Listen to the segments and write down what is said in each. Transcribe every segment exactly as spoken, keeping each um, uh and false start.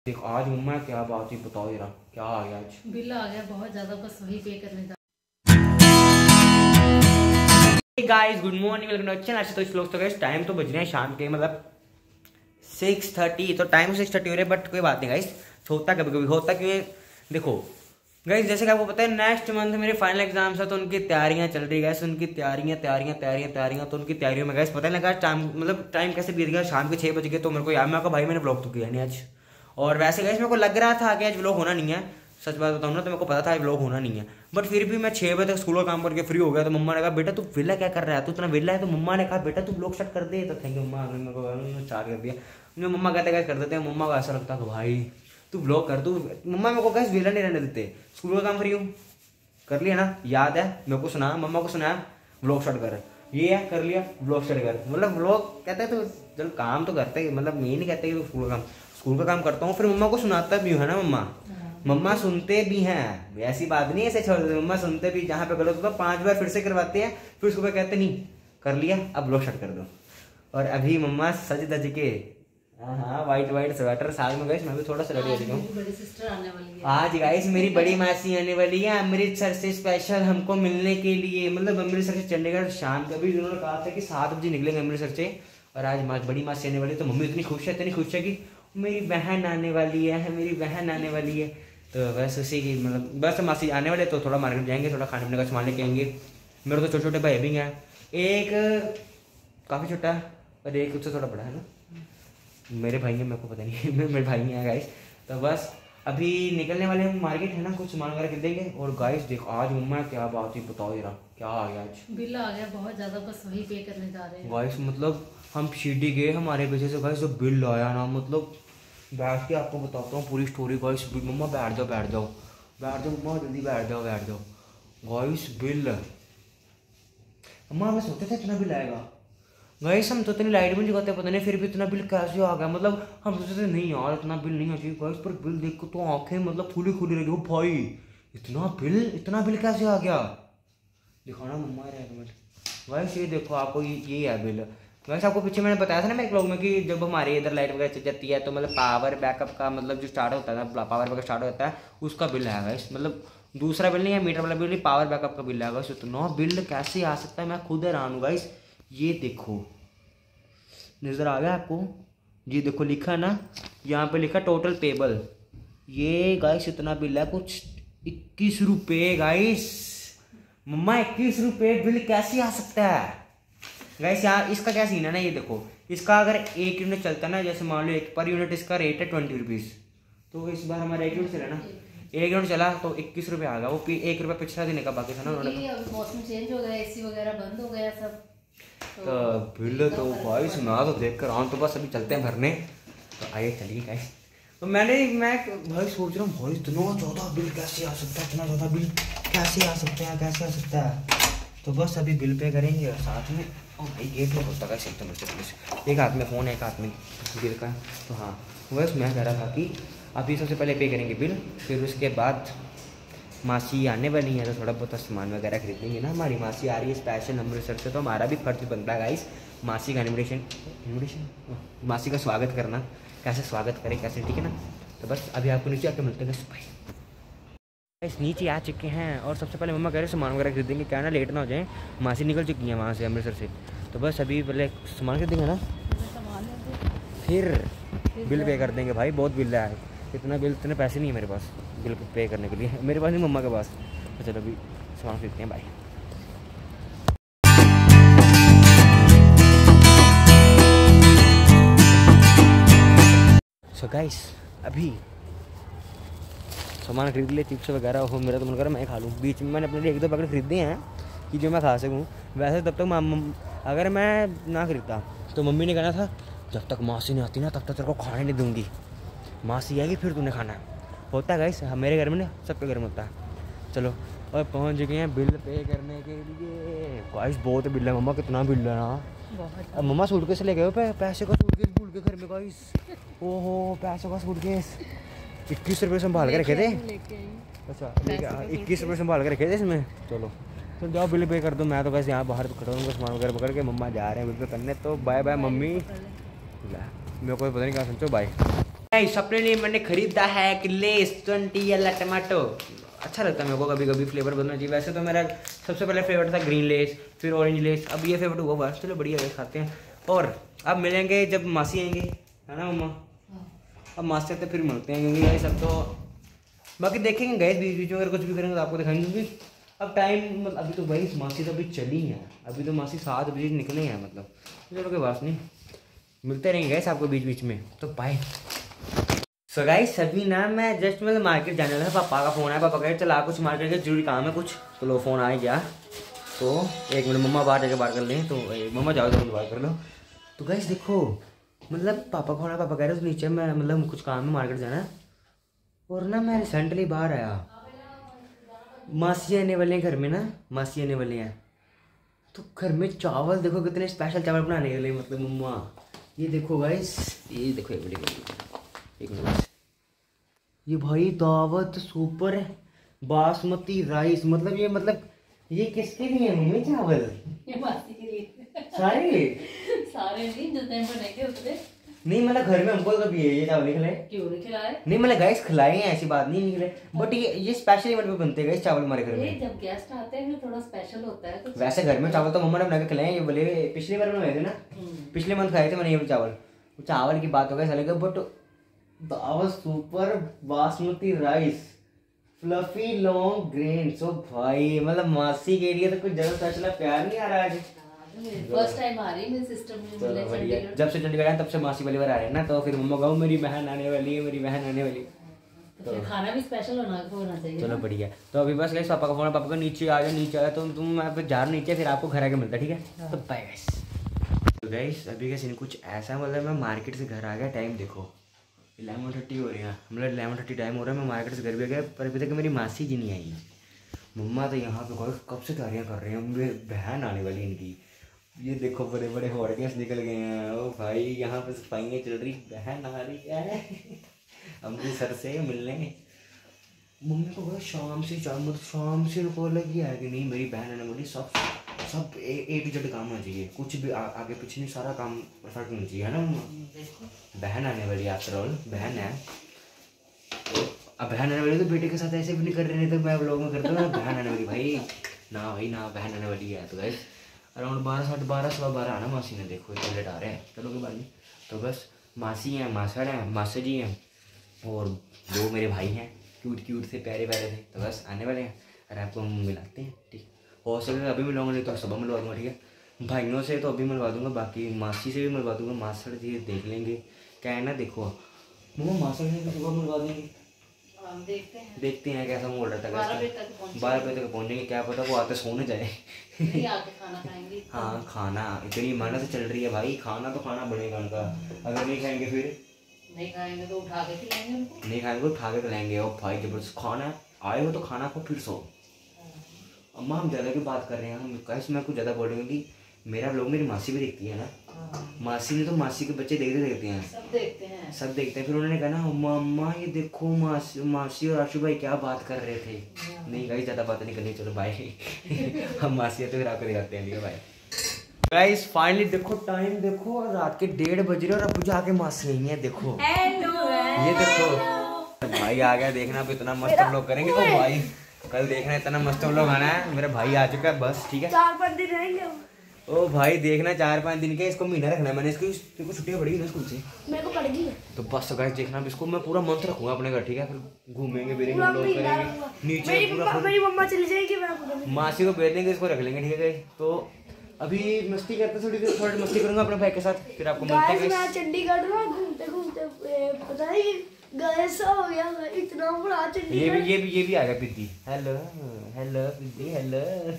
देख आज मम्मा क्या बात हुई बताओ जरा, क्या आ गया आज? बिल आ गया बहुत ज्यादा, बस वही पे करने था। Guys good morning, welcome to channel. तो इस लोग तो गाइस टाइम तो बज रहे हैं शाम के मतलब सिक्स थर्टी, तो टाइम सिक्स थर्टी हो रहे हैं, बट कोई बात नहीं गाइस, होता कभी कभी होता कि देखो गाइस, जैसे कि आपको पता है नेक्स्ट मंथ मेरे फाइनल एग्जाम्स है, तो उनकी तैयारियां चल रही है गाइस, उनकी तैयारियां तैयारियां तैयारियां तैयारियां तो उनकी तैयारियों में गाइस पता नहीं लगा टाइम, मतलब टाइम कैसे बीत गया, शाम के छः बज गए। तो मेरे को याद, मैं भाई मैंने ब्लॉग तो किया नहीं आज, और वैसे गाइस मेरे को लग रहा था कि आज व्लॉग होना नहीं है, सच बात बताऊँ ना, तो मेरे को पता था आज व्लॉग होना नहीं है, बट फिर भी मैं छः बजे तक स्कूल का काम करके फ्री हो गया। तो मम्मा ने कहा बेटा तू विला क्या कर रहा है, तू इतना विला है, तो मम्मा ने कहा बेटा तू व्लॉग स्टार्ट कर दे। तो थैंक यू मम्मा, मेरे को स्टार्ट कर दिया। मुझे मम्मा कहते हैं कर देते हैं, मम्मा को ऐसा लगता है भाई तू व्लॉग कर, तू मम्मा मेरे को कैसे विला नहीं रहने देते, स्कूल का काम फ्री हूँ कर लिया ना, याद है मेरे को सुना, मम्मा को सुनाया व्लॉग स्टार्ट कर, ये है कर लिया व्लॉग स्टार्ट कर, मतलब व्लॉग कहते हैं तो चल काम तो करते हैं, मतलब ये नहीं कहते कि स्कूल का काम, स्कूल का काम करता हूँ, फिर मम्मा को सुनाता भी है ना, मम्मा मम्मा सुनते भी हैं, ऐसी बात नहीं ऐसे छोड़ देते, मम्मा सुनते भी, जहाँ पे गलत होता पांच बार फिर से करवाते हैं, फिर उसको कहते नहीं कर लिया अब व्लॉग स्टार्ट कर दो। और अभी मम्मा सज धज के, हाँ हाँ वाइट वाइट स्वेटर, साल में गाइस मैं भी थोड़ा सा रेडी हो चुका हूँ। बड़ी सिस्टर आने वाली है आज गाइस, मेरी बड़ी मासी आने वाली है अमृतसर से स्पेशल हमको मिलने के लिए, मतलब अमृतसर से चंडीगढ़ शाम का भी उन्होंने कहा था कि सात बजे निकलेंगे अमृतसर से, और आज बड़ी मासी आने वाली है, तो मम्मी इतनी खुश है, इतनी खुश है कि मेरी बहन आने वाली है, मेरी बहन आने वाली है। तो बस उसी की मतलब बस मासी आने वाले, तो थोड़ा मार्केट जाएंगे, थोड़ा खाने पीने का सामान लेके आएंगे। मेरे तो छोटे छोटे भाई भी हैं, एक काफ़ी छोटा है और एक उससे थोड़ा बड़ा है ना, मेरे भाई हैं, मेरे को पता नहीं मेरे भाई हैं गाइस। तो बस अभी निकलने वाले हम, मार्केट है ना, कुछ सामान वगैरह खरीदेंगे। और गाइस देखो आज मम्मा क्या बात हुई बताओ जरा, क्या आ गया आज? बिल आ गया बहुत ज्यादा, बस वही पे करने जा रहे हैं गाइस। मतलब हम सीढ़ी गए, हमारे पीछे से गाइस जो बिल आया ना, मतलब बैठ के आपको बताता हूँ पूरी स्टोरी गाइस। मम्मा बैठ जाओ बैठ जाओ बैठ जाओ मम्मा, जल्दी बैठ जाओ बैठ जाओ गाइस। बिल मम्मा हमें सोचे थे इतना बिल आएगा गाइस, हम तो इतनी लाइट भी नहीं लगाते, पता नहीं फिर भी इतना बिल कैसे आ गया, मतलब हम सोचते थे नहीं यार इतना बिल नहीं आ चाहिए गाइस, पर बिल देख के तो आंखें मतलब खुली खुली रही, भाई इतना बिल इतना बिल कैसे आ गया, दिखाना मम्मा है गाइस, ये देखो आपको ये ये है बिल। वैसे आपको पीछे मैंने बताया था ना मैं एक ब्लॉग में कि जब हमारे इधर लाइट वगैरह चल जाती है तो मतलब पावर बैकअप का मतलब जो स्टार्ट होता है ना, पावर बैकअप स्टार्ट होता है उसका बिल है गाइस, मतलब दूसरा बिल नहीं है, मीटर वाला बिल नहीं, पावर बैकअप का बिल है गाइस। इतना बिल कैसे आ सकता है, मैं खुद हैरान हूँ गाइस। ये देखो नज़र आ गया आपको, ये देखो लिखा ना, यहाँ पे लिखा टोटल पेबल, ये गाइस इतना बिल है कुछ इक्कीस रुपये गाइस। मम्मा इक्कीस रुपये बिल कैसे आ सकता है गाइस? यहाँ इसका क्या सीन है ना, ये देखो इसका अगर एक यूनिट चलता है ना, जैसे मान लो एक पर यूनिट इसका रेट है ट्वेंटी रुपीज़, तो इस बार हमारा एक यूनिट चला ना, एक यूनिट चला तो इक्कीस रुपये आ गया, वो एक रुपये पिछला देने का बाकी था ना उन्होंने। अभी मौसम चेंज हो गया, एसी वगैरह बंद हो गया सब, तो बिल तो भाई सुना तो देख कर आऊँ, तो बस अभी चलते हैं भरने, तो आइए चलिए गाइस। तो मैंने मैं भाई सोच रहा हूँ भाई इतना ज़्यादा बिल कैसे आ सकता है, इतना ज़्यादा बिल कैसे आ सकता है, कैसे आ सकता है। तो बस अभी बिल पे करेंगे और साथ में और भाई गेट में होता है एकदम से, एक हाथ में फ़ोन है एक हाथ में बिल का। तो हाँ बस मैं कह रहा था कि अभी सबसे पहले पे करेंगे बिल, फिर उसके बाद मासी आने वाली है तो थोड़ा बहुत सामान वगैरह खरीदेंगे ना, हमारी मासी आ रही है स्पेशल अमृतसर से, तो हमारा भी फर्ज बनता है गाइस मासी का इन्विटेशन इन्विटेशन मासी का स्वागत करना, कैसे स्वागत करें कैसे, ठीक है ना। तो बस अभी आपको नीचे आके मिलते हैं भाई। इस नीचे आ चुके हैं और सबसे पहले मम्मा कह रहे सामान वगैरह खरीदेंगे, क्या ना लेट ना हो जाए, मासी निकल चुकी हैं वहाँ से अमृतसर से, तो बस अभी पहले सामान खरीदेंगे ना, फिर बिल पे कर देंगे। भाई बहुत बिल है, इतना बिल इतने पैसे नहीं है मेरे पास बिल पे करने के लिए, मेरे पास नहीं मम्मा के पास। तो चलो अभी सामान खरीदते हैं भाई। सो गाइस अभी सामान खरीद लिए, चिप्स वगैरह हो, मेरा तो मन कर मैं खा लूँ, बीच में मैंने अपने लिए एक दो पैकेट खरीदे हैं कि जो मैं खा सकूँ। वैसे तब तक मम अगर मैं ना खरीदता तो मम्मी ने कहना था जब तक मासी नहीं आती ना तब तक तेरे को खाने नहीं दूंगी, मासी आएगी फिर तूने खाना है। होता है गाइस मेरे घर में ना, सबके घर में होता है। चलो और पहुँच गए हैं बिल पे करने के लिए। गाइस बहुत बिल है मम्मा, कितना बिल है ना, अब मम्मा सूटकेस ले गए हो, पैसे का सूटकेस भूल के घर में गाइस, ओहो पैसों का सूटकेस इक्कीस रुपये संभाल के रखे थे, अच्छा इक्कीस रुपये संभाल के रखे थे इसमें। चलो तो जाओ बिल पे कर दो, मैं तो बस यहाँ बाहर खड़ा हूँ सामान वगैरह पकड़ के, मम्मा जा रहे हैं बिल पे करने, तो बाय बाय मम्मी, मेरे को पता नहीं क्या समझो, बाय। गाइस अपने लिए मैंने खरीदा है कि लेस ट्वेंटी वाला टमाटो। अच्छा लगता है मेरे को कभी कभी फ्लेवर बदलना चाहिए। वैसे तो मेरा सबसे पहले फेवरेट था ग्रीन लेस, फिर ऑरेंज लेस, अब ये फेवरेट हुआ बस। चलो बढ़िया है, खाते हैं। और अब मिलेंगे जब मासी आएंगे, है ना मम्मा? अब मासी आते फिर मिलते हैं, क्योंकि ये सब तो बाकी देखेंगे गए बीच बीच में, अगर कुछ भी करेंगे तो आपको दिखाएंगे। क्योंकि अब टाइम अभी तो भाई मासी तो अभी चली है, अभी तो मासी सात बजे निकले हैं मतलब। चलो कोई बात नहीं, मिलते रहेंगे गैस आपको बीच बीच में। तो बाय। सो गाइस सभी ना मैं जस्ट मतलब मार्केट जाने लगा, पापा का फ़ोन आया। पापा कहे चला कुछ मार्केट का जरूरी काम है कुछ, तो लो फ़ोन आ गया। तो एक मिनट मम्मा बाहर जाके बात कर लें। तो मम्मा जाओ तो बात कर लो। तो गाइस देखो मतलब पापा को ना, पापा कह रहे थे नीचे में मतलब कुछ काम है मार्केट जाना है। और ना मैं रिसेंटली बाहर आया, मासी आने वाले हैं घर में ना, मासी आने वाले हैं। तो घर में चावल देखो कितने स्पेशल चावल बनाने के लिए, मतलब मम्मा ये देखो गाइस, ये देखो एक मिनट एक मिनट ये भाई दावत सुपर है बासमती राइस। मतलब ये मतलब ये किसके लिए है मम्मी चावल? ये मासी के लिए सारे सारे नहीं जो टाइम बनेंगे उतने नहीं, मतलब घर में हमको कभी ये चावल नहीं खिलाए। क्यों नहीं खिलाए? नहीं मतलब गैस खिलाए हैं, ऐसी बात नहीं निकले, बट ये ये स्पेशल इवेंट पे बनते हैं चावल हमारे घर में। जब गेस्ट आते हैं थोड़ा स्पेशल होता है कुछ। वैसे घर में चावल तो मम्मा ने बना के खिलाए। ये बोले पिछली बार बनाए थे ना, पिछले मंथ खाए थे मैंने ये चावल। चावल की बात हो गई साले का, but Daawat super basmati rice fluffy long grain. So भाई मतलब मासी के लिए तो कुछ ज्यादा स्पेशल प्यार नहीं आ रहा आज। फर्स्ट टाइम आ रही है मेरे सिस्टर में मिले चंडीगढ़। जब से चंडीगढ़ आए तब से मासी वाली बार आ रहे हैं ना, तो फिर मम्मा कहो मेरी बहन आने वाली है, मेरी बहन आने वाली है। तो खाना भी स्पेशल होना होना चाहिए। चलो बढ़िया। तो अभी बस गाइस पापा का फोन है, पापा का नीचे आ जाओ, नीचे आ जाओ। तो तुम मैं फिर जा रहा नीचे, फिर आपको घर आके मिलता है, ठीक है? तो बाय गाइस। तो गाइस अभी का सीन कुछ ऐसा, मतलब मैं मार्केट से घर आ गया, टाइम देखो इलेवन थर्टी हो रही है, मतलब इलेवन थर्टी टाइम हो रहा है। मैं मार्केट से घर भी आ गया, पर अभी तक मेरी मासी जी नहीं आई। मम्मा तो यहाँ पे गाइस कब से तैयारियाँ कर रहे हैं, मेरी बहन आने वाली इनकी। ये देखो बड़े बड़े हॉटकेस निकल गए हैं। ओ भाई यहाँ पे सफाइयाँ चल रही, बहन आ रही है अमृतसर से मिलने। मम्मी को बोला शाम से शाम मतलब शाम से उनको लगी है कि नहीं मेरी बहन आने वाली। सब सब ए ए टू जेड काम होना चाहिए, कुछ भी आ, आगे पीछे नहीं, सारा काम परफेक्ट होना चाहिए, है ना मम्मा? बहन आने वाली आफ्टर ऑल बहन है। तो अब बहन आने वाली तो बेटे के साथ ऐसे भी नहीं कर रहे, नहीं तो मैं व्लॉग में करता हूँ बहन आने वाली भाई ना भाई ना, बहन आने वाली है। तो गाइस अराउंड बारह साढ़े बारह सवा बारह आना मासी ने, देखो इतने लेट आ रहे हैं। चलो कोई बात नहीं। तो बस मासी हैं, मासड़ हैं, मासा जी हैं, और दो मेरे भाई हैं क्यूट क्यूट से प्यारे प्यारे से। तो बस आने वाले हैं और आपको हम मिलाते हैं, ठीक? हो सके अभी मिलवाऊंगा, नहीं तो सुबह मिलवा दूँगा, ठीक है? भाइयों से तो अभी मिलवा दूँगा, बाकी मासी से भी मिलवा दूँगा। मासड़ जी देख लेंगे क्या है ना। देखो मम्मा मासड़ जी को सुबह मिलवा देंगे, देखते हैं देखते हैं कैसा मूड रहता है। बारह बजे तक पहुँचेंगे, क्या पता वो आते सोने जाए आके खाना खाएंगे। हाँ खाना इतनी मेहनत चल रही है भाई, खाना तो खाना बनेगा उनका। अगर नहीं खाएंगे फिर नहीं खाएंगे तो उठा के खिलाएंगे उनको, नहीं खाएंगे तो उठा के खिलाएंगे। और भाई जबरदस्त खाना आए हो तो खाना को फिर सो। अम्मा हम ज़्यादा की बात कर रहे हैं, हम कैसे मैं कुछ ज़्यादा बोल रही हूँ कि मेरा लोग मेरी मासी भी देखती है ना। मासी ने तो मासी के बच्चे देखते देखते हैं, सब देखते हैं सब देखते हैं। फिर उन्होंने कहा ना अम्मा अम्मा ये देखो मासी मासी और आशु भाई क्या बात कर रहे थे। नहीं गाइस ज़्यादा बात नहीं करनी, चलो बाय हम मासी आते फिर आपको दिखाते हैं, ठीक है? बाय गाइस फाइनली देखो टाइम देखो, रात के डेढ़ बज रहे और अब जाके मासी आई है। देखो ये देखो भाई आ गया, देखना अब इतना मस्त हम लोग करेंगे। ओ भाई कल देखना इतना मस्त हम लोग आना है, मेरा भाई आ चुका है बस, ठीक है? चार पाँच दिन रहेंगे। ओ भाई देखना चार पाँच दिन के, इसको महीना रखना है मैंने, इसको इसको छुट्टियाँ पड़ी ना स्कूल से, मेरे को पड़ेगी। तो बस गाइस देखना अब इसको मैं पूरा मंथ रखूंगा अपने घर, ठीक है? फिर घूमेंगे फिरेंगे हम लोग, करेंगे नीचे मेरी पूरा। मम्मा मेरी मम्मा चली जाएगी, मैं आपको मासी को भेज देंगे, इसको रख लेंगे, ठीक है? तो अभी मस्ती करते थोड़ी देर, थोड़ी मस्ती करूंगा अपने भाई के साथ, फिर आपको मिलते हैं। मैं चंडीगढ़ में घूमते घूमते पता है गैसा हो गया, इतना बड़ा चंडीगढ़। ये भी ये भी ये भी आ गया पिद्दी। हेलो हेलो पिद्दी हेलो।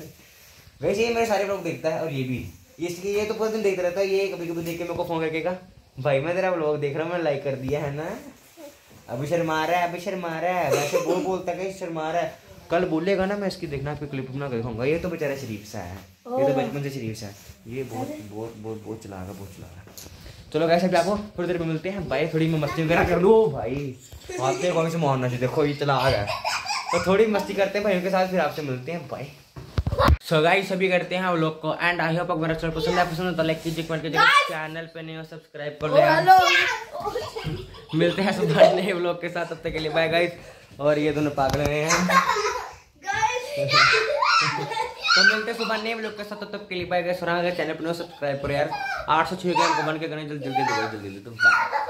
वैसे ये मेरे सारे लोग देखता है, और ये भी इसलिए ये तो पूरे दिन देखता रहता है। ये कभी कभी देख के मेरे को फोन करके का भाई मैं तेरा व्लॉग देख रहा हूँ, मैं लाइक कर दिया है ना। अभी शर्मा रहा है, अभी शर्मा रहा है, वैसे बोल बोलता है शर्मा रहा है। कल बोलेगा ना मैं इसकी देखना आपकी क्लिप बना के दिखाऊंगा। ये तो बेचारा शरीफ सा है, ये तो बचपन से शरीफ सा है, ये बहुत बहुत बहुत बहुत चलागा बहुत चलागा। चलो गाइस अभी आपको थोड़ी देर में मिलते हैं, भाई थोड़ी मैं मस्ती वगैरह कर लूँ। भाई आते कौन से मारना चाहिए, देखो ये चला आ गया, तो थोड़ी मस्ती करते हैं भाइयों के साथ, फिर आपसे मिलते हैं, बाय। सो गाइस सभी करते हैं हम लोग को, एंड आई होप आपको मेरा चैनल पसंद है, पसंद है तो लाइक कीजिए, कमेंट कीजिए, चैनल पे नहीं हो सब्सक्राइब कर ले। मिलते हैं सुबह नए व्लॉग के साथ, तब तक के लिए बाय गाइस। और ये दोनों पागल हुए हैं। तो मिलते हैं सुबह नए व्लॉग के साथ, तब तक के लिए बाय गाइस। और अगर चैनल पर सब्सक्राइब करो यार, आठ सौ छह के हमको बन के करने जल्दी जल्दी जल्दी जल्दी जल्दी।